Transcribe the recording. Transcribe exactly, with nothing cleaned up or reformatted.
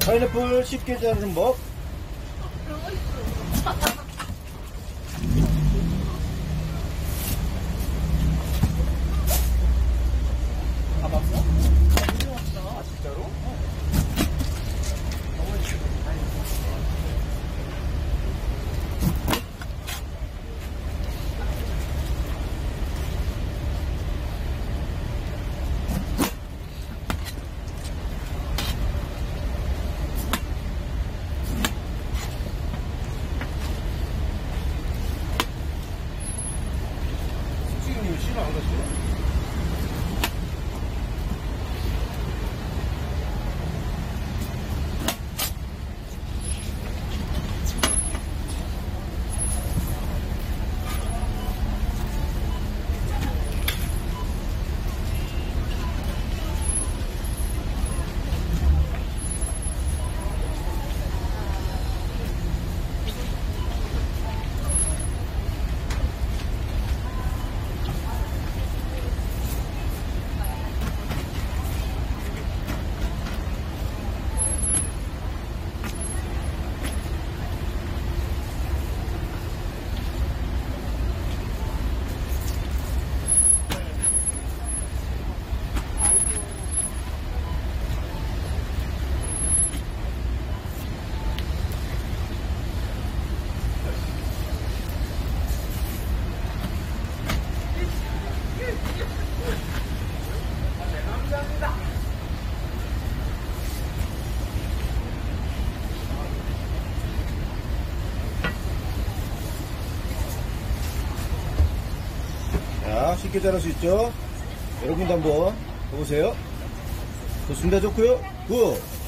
파인애플 쉽게 자르는 법. 다 봤어? 아 진짜로? 수직님 싫어 안 갔어요? 자, 쉽게 자를 수 있죠? 여러분도 한번 해보세요. 좋습니다. 좋고요. 굿.